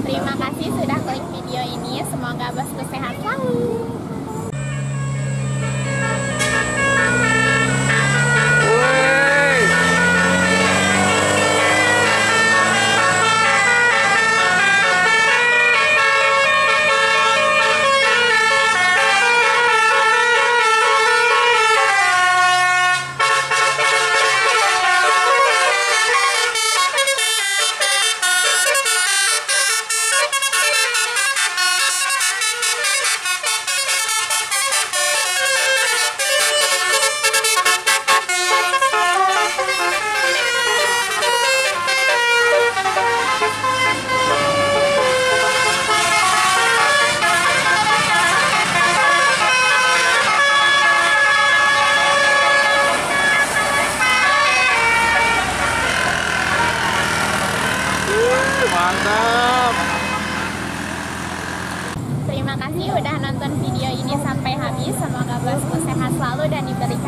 Terima kasih sudah klik video ini. Semoga bosku sehat selalu. Mantap. Terima kasih udah nonton video ini sampai habis. Semoga bosku sehat selalu dan diberikan